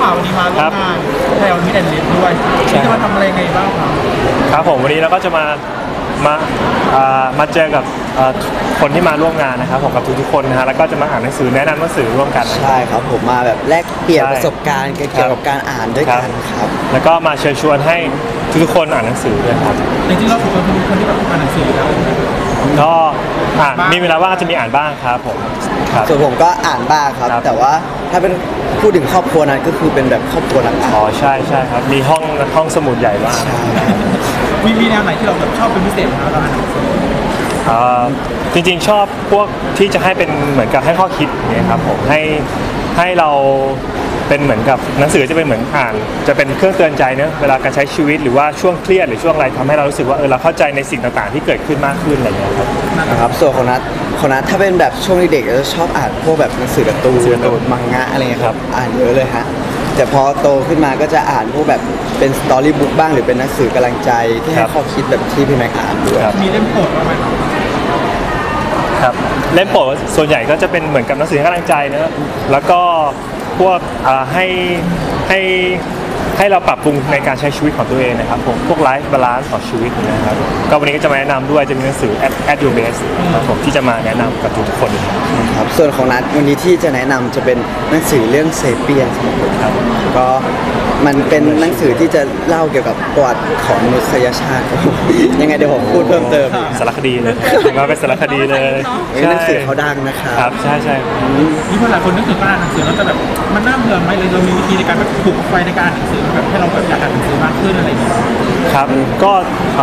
ข่าววันนี้มาร่วมงานไทยออนมิดแอนด์ลิฟด้วยที่จะมาทำอะไรไงบ้างครับครับผมวันนี้เราก็จะมาเจอกับคนที่มาร่วมงานนะครับผมกับทุกๆคนนะฮะแล้วก็จะมาอ่านหนังสือแนะนำหนังสือร่วมกันใช่ครับผมมาแบบแลกเปลี่ยนประสบการณ์เกี่ยวกับการอ่านด้วยกันครับแล้วก็มาเชิญชวนให้ทุกๆคนอ่านหนังสือด้วยครับจริงๆเราเป็นคนที่แบบอ่านหนังสือแล้วก็มีเวลาว่างจะมีอ่านบ้างครับผมส่วนผมก็อ่านบ้างครับแต่ว่าถ้าเป็นพูดถึงครอบครัวนั้นก็คือเป็นแบบครอบครัวหลักอ๋อใช่ครับมีห้องสมุดใหญ่มากมีแนวไหนที่เราแบบชอบเป็นพิเศษไหมครับจริงๆชอบพวกที่จะให้เป็นเหมือนกับให้ข้อคิดเนี่ยครับผมให้เราเป็นเหมือนกับหนังสือจะเป็นเหมือนอ่านจะเป็นเครื่องเตือนใจเนอะเวลาการใช้ชีวิตหรือว่าช่วงเครียดหรือช่วงอะไรทำให้เรารู้สึกว่าเราเข้าใจในสิ่งต่างๆที่เกิดขึ้นมากขึ้นอะไรอย่างเงี้ยครับนะครับส่วนของนัทถ้าเป็นแบบช่วงเด็กๆจะชอบอ่านพวกแบบหนังสือการ์ตูนมังงะอะไรเงี้ยครับอ่านเยอะเลยฮะแต่พอโตขึ้นมาก็จะอ่านพวกแบบเป็นสตอรี่บุ๊กบ้างหรือเป็นหนังสือกำลังใจที่ให้ข้อคิดแบบที่พี่แม็กอ่านด้วยมีเล่มโปรดไหมครับเล่มโปรดส่วนใหญ่ก็จะเป็นเหมือนกับหนังสือให้กำลังใจนะแล้วก็พวกให้เราปรับปรุงในการใช้ชีวิตของตัวเองนะครับผมพวกไลฟ์บาลานซ์ของชีวิตนะครับก็วันนี้ก็จะมาแนะนำด้วยจะมีหนังสือ at your best ครับผมที่จะมาแนะนำกับทุกคนครับส่วนของนัทวันนี้ที่จะแนะนำจะเป็นหนังสือเรื่องเซเปียนครับก็มันเป็นหนังสือที่จะเล่าเกี่ยวกับประวัติของมนุษยชาติยังไงเดี๋ยวผมพูดเพิ่มเติมสารคดีเลยมาเป็นสารคดีเลยหนังสือเขาดังนะครับใช่มีคนหลายคนนึกถึงการอ่านหนังสือแล้วจะแบบมันน่าเบื่อไหมเลยเรามีวิธีในการแบบปลุกไฟในการอ่านหนังสือแบบให้เราแบบอยากอ่านหนังสือมากขึ้นอะไรอย่างเงี้ยครับก็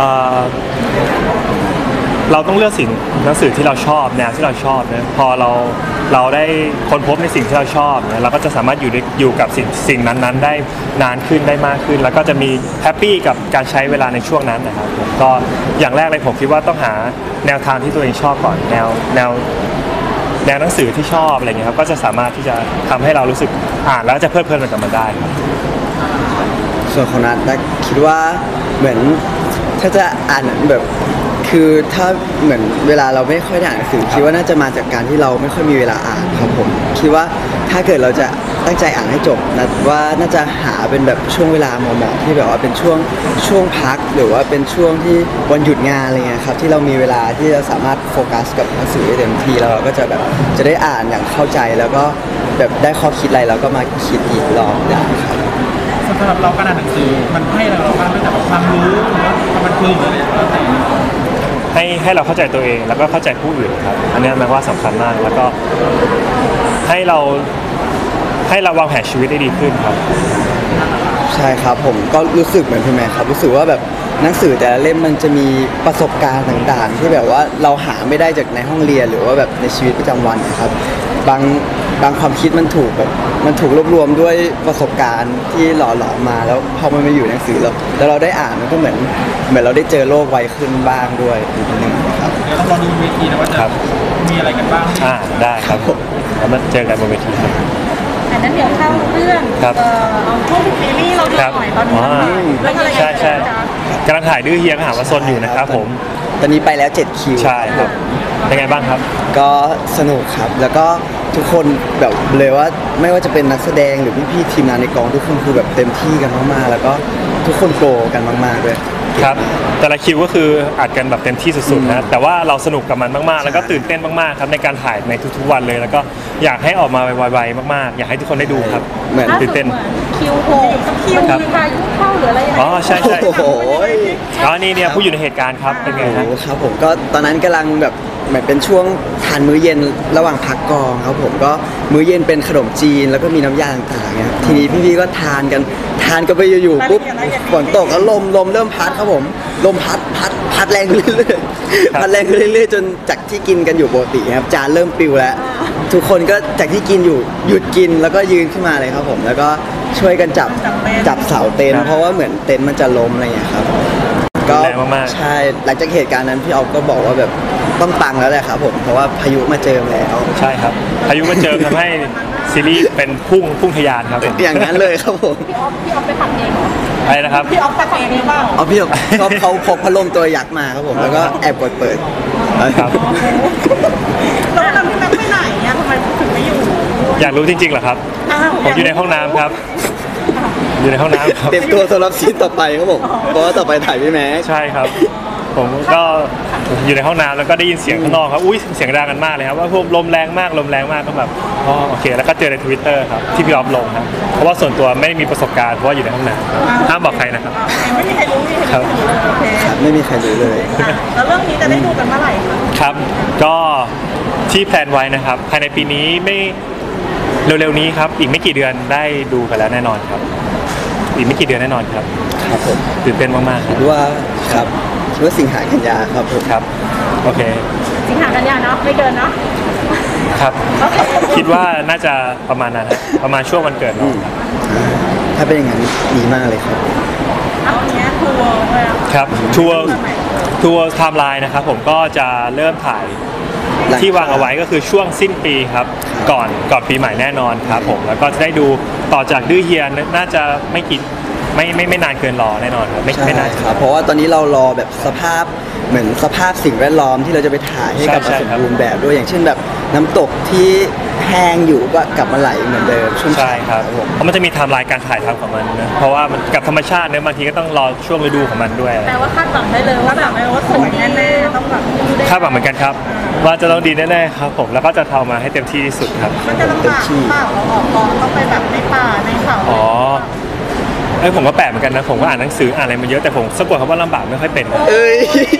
เราต้องเลือกหนังสือที่เราชอบแนวที่เราชอบนะพอเราได้ค้นพบในสิ่งที่เราชอบเนี่ยเราก็จะสามารถอยู่กับสิ่งนั้นๆได้นานขึ้นได้มากขึ้นแล้วก็จะมีแฮปปี้กับการใช้เวลาในช่วงนั้นนะครับก็อย่างแรกเลยผมคิดว่าต้องหาแนวทางที่ตัวเองชอบก่อนแนวหนังสือที่ชอบอะไรเงี้ยครับก็จะสามารถที่จะทำให้เรารู้สึกอ่านแล้วจะเพลิดเพลินกับมันได้ครับส่วนของนัทคิดว่าเหมือนถ้าจะอ่านแบบคือถ้าเหมือนเวลาเราไม่ค่อยได้อ่านหนังสือคิดว่าน่าจะมาจากการที่เราไม่ค่อยมีเวลาอ่านครับผมคิดว่าถ้าเกิดเราจะตั้งใจอ่านให้จบนะว่าน่าจะหาเป็นแบบช่วงเวลาเหมาะๆที่แบบว่าเป็นช่วงพักหรือว่าเป็นช่วงที่วันหยุดงานอะไรเงี้ยครับที่เรามีเวลาที่จะสามารถโฟกัสกับหนังสือได้เต็มที่แล้วเราก็จะแบบจะได้อ่านอย่างเข้าใจแล้วก็แบบได้ข้อคิดอะไรเราก็มาคิดอีกรอบได้ครับสำหรับเราการอ่านหนังสือมันให้เราบ้างตั้งแต่แบบความรู้หรือว่าความบันเทิงอะไรแล้วแต่ให้เราเข้าใจตัวเองแล้วก็เข้าใจผู้อื่นครับอันนี้แปลว่าสำคัญมากแล้วก็ให้เราวางแผนชีวิตได้ดีขึ้นครับใช่ครับผมก็รู้สึกเหมือนพี่แม่ครับรู้สึกว่าแบบหนังสือแต่ละเล่มมันจะมีประสบการณ์ต่างๆที่แบบว่าเราหาไม่ได้จากในห้องเรียนหรือว่าแบบในชีวิตประจำวันนะครับบางความคิดมันถูกรวบรวมด้วยประสบการณ์ที่หล่อหลอมมาแล้วพอมันมาอยู่ในหนังสือแล้วเราได้อ่านมันก็เหมือนเราได้เจอโลกไวขึ้นบ้างด้วยอีกนิดนึงครับเดี๋ยวเรารอดูเวทีนะว่าจะมีอะไรกันบ้างได้ครับแล้วมาเจอกันบนเวทีครับอันนั้นเดี๋ยวเข้าเรื่องเอาช่วงซีรีส์เราดูหน่อยตอนนี้ใช่กำลังถ่ายดื้อเฮียก็หาว่าซนอยู่นะครับผมตอนนี้ไปแล้ว7คิวใช่ครับเป็นไงบ้างครับก็สนุกครับแล้วก็ทุกคนแบบเลยว่าไม่ว่าจะเป็นนักแสดงหรือพี่ๆทีมงานในกองทุกคนคือแบบเต็มที่กันมากๆแล้วก็ทุกคนโปรกันมากๆด้วยครับแต่ละคิวก็คืออัดกันแบบเต็มที่สุดๆนะแต่ว่าเราสนุกกับมันมากๆแล้วก็ตื่นเต้นมากๆครับในการถ่ายในทุกๆวันเลยแล้วก็อยากให้ออกมาไวๆมากๆอยากให้ทุกคนได้ดูครับเหมือนตื่นเต้นคิวมีพายุเข้าหรืออะไรอ๋อใช่โอ้โหนี่เนี่ยผู้อยู่ในเหตุการณ์ครับเป็นไงครับผมก็ตอนนั้นกำลังแบบเหมือนเป็นช่วงทานมื้อเย็นระหว่างพักกองครับผมก็มื้อเย็นเป็นขนมจีนแล้วก็มีน้ำยาต่างๆครับทีนี้พี่ๆก็ทานกันไปอยู่ๆปุ๊บฝนตกแล้วลมเริ่มพัดครับผมลมพัดแรงขึ้นเรื่อยๆพัดแรงขึ้นเรื่อยๆจนจากที่กินกันอยู่ปกติครับจานเริ่มปิวแล้วทุกคนก็จากที่กินอยู่หยุดกินแล้วก็ยืนขึ้นมาเลยครับผมแล้วก็ช่วยกันจับเสาเต็นท์เพราะว่าเหมือนเต็นท์มันจะล้มอะไรอย่างเงี้ยครับก็ใช่หลังจากเหตุการณ์นั้นพี่ออฟก็บอกว่าแบบต้องปังแล้วแหละครับผมเพราะว่าพายุมาเจอแล้วใช่ครับพายุมาเจอทำให้ซีรีส์เป็นพุ่งทะยานครับอย่างนั้นเลยครับผมพี่ออฟไปทำเองอะไรนะครับพี่ออฟไปทำเองเปล่าพี่ออฟเขาพกพัดลมตัวยักษ์มาครับผมแล้วก็แอบกดเปิดครับแล้วทำพี่แม็กไปไหนเนี่ยทำไมถึงไม่อยู่อยากรู้จริงๆเหรอครับผมอยู่ในห้องน้ำครับคะอยู่ในห้องน้ำครับเตรียมตัวสำหรับซีนต่อไปครับผมเพราะว่าต่อไปถ่ายพี่แม็กใช่ครับ ผมก็อยู่ในห้องน้ำแล้วก็ได้ยินเสียงข้างนอกครับอุ้ยเสียงดังกันมากเลยครับว่าลมแรงมากก็แบบอ๋อโอเค แล้วก็เจอใน Twitter ครับที่พี่ออฟลงครับเพราะว่าส่วนตัวไม่ได้มีประสบการณ์เพราะว่าอยู่ในห้องน้ำห้ามบอกใครนะครับไม่มีใครรู้ไม่มีใครครับรู้โอเคไม่มีใครรู้เลยแล้วเรื่องนี้จะได้ดูกันเมื่อไหร่คะครับก็ที่แพลนไว้นะครับภายในปีนี้ไม่เร็วๆนี้ครับอีกไม่กี่เดือนได้ดูกันแล้วแน่นอนครับ อีกไม่กี่เดือนแน่นอนครับครับผมตื่นเต้นมากๆคคิรับดว่าครับคิดว่าสิงหากันยาครับผมครับโอเคสิงหากันยาเนาะไม่เกินเนาะครับ คิดว่าน่าจะประมาณนั้นฮะประมาณช่วงวันเกิดน้องครับถ้าเป็นอย่างนั้นดีมากเลยครับเอาเนี้ยทัวร์เลยอะครับทัวร์ไทม์ไลน์นะครับผมก็จะเริ่มถ่ายหลังที่วางเอาไว้ก็คือช่วงสิ้นปีครับก่อนปีใหม่แน่นอนครับผมแล้วก็จะได้ดูต่อจากดื้อเฮียน่าจะไม่นานเกินรอแน่นอนครับไม่ใช่ไม่นานครับเพราะว่าตอนนี้เรารอแบบสภาพเหมือนสภาพสิ่งแวดล้อมที่เราจะไปถ่ายให้กลับมาใช่สมครับบูรณ์แบบด้วยอย่างเช่นแบบน้ำตกที่แห้งอยู่ก็กลับมาไหลเหมือนเดิมชุ่มใช่ฉ่ำครับผมเพราะมันจะมีไทม์ไลน์การถ่ายทำของมันนะเพราะว่ามันกับธรรมชาติเนี่ยบางทีก็ต้องรอช่วงฤดูของมันด้วยแปลว่าคาดหวังได้เลยว่าแบบว่าสวยแน่ๆต้องแบบดูได้คาดหวังเหมือนกันครับว่าจะต้องดีแน่ๆครับผมแล้วก็จะทำมาให้เต็มที่ที่สุดครับมันจะลำบากหรือเปล่าเราออกกองต้องไปแบบในป่าในเขาอ๋อผมก็แปลกเหมือนกันนะผมก็อ่านหนังสืออ่านอะไรมาเยอะแต่ผมสะกดคำว่าลำบากไม่ค่อยเป็นเอ้ย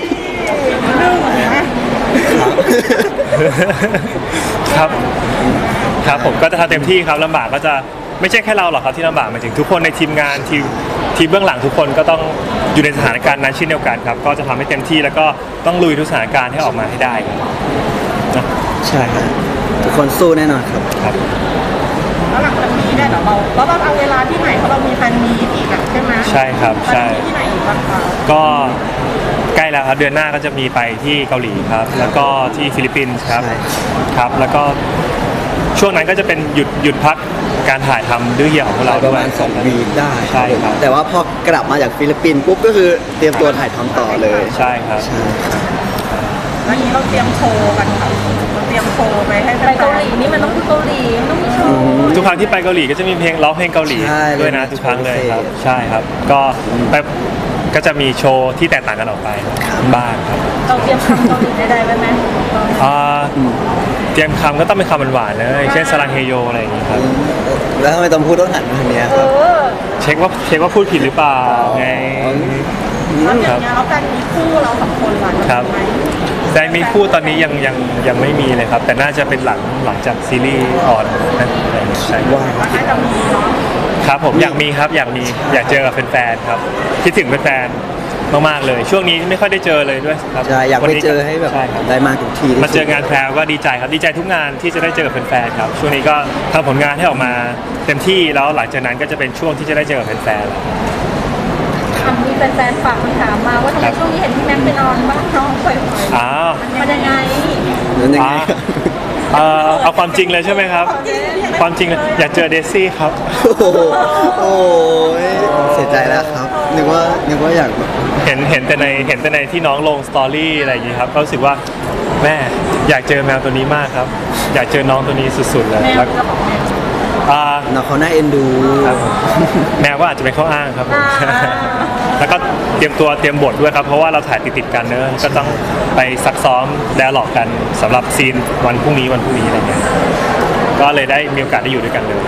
ครับครับผมก็จะทำเต็มที่ครับลำบากก็จะไม่ใช่แค่เราหรอกครับที่ลำบากหมายถึงทุกคนในทีมงานทีมเบื้องหลังทุกคนก็ต้องอยู่ในสถานการณ์นั้นเช่นเดียวกันครับก็จะทำให้เต็มที่แล้วก็ต้องลุยทุกสถานการณ์ให้ออกมาให้ได้ครับนะใช่ครับทุกคนสู้แน่นอนครับครับแล้วหลังจากนี้เนี่ยเดี๋ยวเราเอาเวลาที่ไหนเพราะเรามีแฟนมีตอีกอะใช่ไหมใช่ครับใช่แฟนมีตที่ไหนอีกบ้างคะก็ใกล้แล้วครับเดือนหน้าก็จะมีไปที่เกาหลีครับแล้วก็ที่ฟิลิปปินส์ครับใช่ครับแล้วก็ช่วงนั้นก็จะเป็นหยุดพักการถ่ายทำดื้อเหี่ยวของพวกเราปด้ระวยมาณ2 วีคได้ใช่ครับแต่ว่าพอกลับมาจากฟิลิปปินส์ปุ๊บก็คือเตรียมตัวถ่ายทำต่อเลยใช่ครับใช่ครับแล้วนี้เราเตรียมโชว์กันค่ะเราเตรียมโชว์ไปให้ไปเกาหลีนี่มันต้องคือเกาหลีมันต้องมีโชว์ทุกครั้งที่ไปเกาหลีก็จะมีเพลงร้องเพลงเกาหลีใช่ด้วยนะทุกครั้งเลยครับใช่ครับก็แบบก็จะมีโชว์ที่แตกต่างกันออกไปบ้างครับเราเตรียมคำเกาหลีใดๆไว้ไหมอ่าเตรียมคำก็ต้องเป็นคำหวานๆเลยเช่นสลังเฮโยอะไรอย่างนี้ครับแล้วทำไมต้องพูดต้องหันมาทางเนี้ยเอครับอเช็คว่าพูดผิดหรือเปล่าไงแล้วอย่างเงี้ยแล้วการมีคู่เราสองคนหวานครับไหมแต่มีคู่ตอนนี้ยังไม่มีเลยครับ แต่น่าจะเป็นหลังจากซีรีส์ออนนะใช่ว่าว่าน่าจะมีเนาะครับผมอยากมีครับอยากเจอกับแฟนๆครับคิดถึงแฟนๆมากๆเลย ช่วงนี้ไม่ค่อยได้เจอเลยด้วยครับใช่อยากวันไปนี้เจอให้แบบช่ครับได้มากทุกทีที่สุดมาเจองานแพรวก็ดีใจครับดีใจทุกงานที่จะได้เจอกับแฟนๆครับช่วงนี้ก็ทำผลงานให้ออกมาเต็มที่แล้วหลังจากนั้นก็จะเป็นช่วงที่จะได้เจอกับแฟนๆแล้วมีแฟนๆฝากคำถามมาว่าทำไมช่วงนี้เห็นพี่แม็กซ์ไปนอนบ้านน้องบ่อยอ้าวๆมันยังไงนั้นยังไงเอาความจริงเลยใช่ไหมครับ ความจริงเลยอยากเจอเดซี่ครับโอ้โหโอ้ยเสียใจแล้วครับนึกว่าอยากแบบเห็นแต่ในที่น้องลงสตอรี่อะไรอย่างนี้ครับก็รู้สึกว่าแม่อยากเจอแมวตัวนี้มากครับ อยากเจอน้องตัวนี้สุดๆเลยแมวแล้วกระบอกแมวอ่าน้องเขาน่าเอ็นดูครับแมวก็อาจจะเป็นข้ออ้างครับผมอ่าแล้วก็เตรียมบทด้วยครับเพราะว่าเราถ่ายติดๆกันเนอะก็ต้องไปซักซ้อมแดร์ล็อกกันสำหรับซีนวันพรุ่งนี้อะไรเงี้ยก็เลยได้มีโอกาสได้อยู่ด้วยกันเลย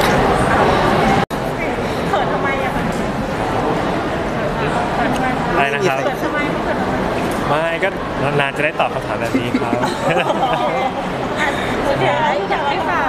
เขินทำไมอะคะอะไรนะครับเขินทำไมเขินทำไมไม่ก็นานๆจะได้ตอบคำถามแบบนี้ครับโอเคอยากให้ฝาก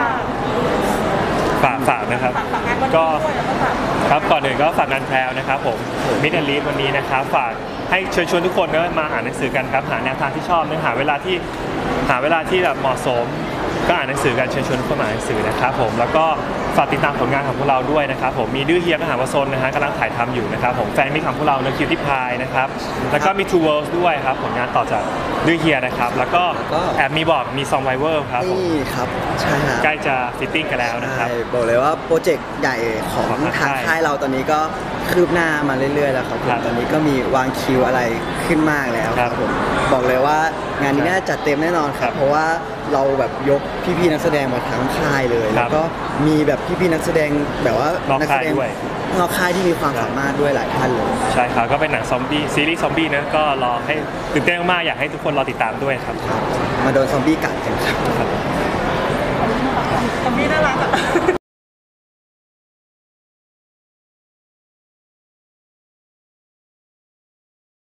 ฝากนะครับฝากงานวันนี้ก็ด้วยแล้วก็ฝากครับก่อนอื่นก็ฝากงานแพรวนะครับผมมิดแอนลีฟวันนี้นะครับฝากให้เชิญชวนทุกคนมาอ่านหนังสือกันครับหาแนวทางที่ชอบเนื้อหาเวลาที่แบบเหมาะสมก็อ่านหนังสือกันเชิญชวนทุกคนมาอ่านหนังสือนะครับผมแล้วก็ฝากติดตามผลงานของพวกเราด้วยนะครับผมมีดื้อเฮียก็หาวาซนนะฮะกำลังถ่ายทำอยู่นะครับผมแฟนมิตรของพวกเราเนื้อคิวที่พายนะครับแล้วก็มี Two Worlds ด้วยครับผลงานต่อจากดื้อเฮียนะครับแล้วก็แอบมีบอกมีซองไวเวอร์ครับผมนี่ครับใช่ฮะใกล้จะฟิตติ้งกันแล้วนะครับใช่บอกเลยว่าโปรเจกต์ใหญ่ของของทางทางค่ายค่ายเราตอนนี้ก็คืบหน้ามาเรื่อยๆแล้วครับผมครับตอนนี้ก็มีวางคิวอะไรขึ้นมากแล้วครับผมบอกเลยว่างานนี้น่าจัดเต็มแน่นอนคครัรับบ เพราะว่าเราแบบยกพี่ๆนักแสดงมาทั้งค่ายเลย แล้วก็มีแบบพี่ๆนักแสดงแบบว่านอกนัค่ายแสดงด้วยนอกค่ายที่มีความสามารถด้วยหลายท่านเลยใช่ครับก็เป็นหนังซอมบี้ซีรีส์ซอมบี้นะก็รอให้ตื่นเต้นมากๆอยากให้ทุกคนรอติดตามด้วยครับมาโดนซอมบี้กัดกันครับซอมบี้น่ารักอะ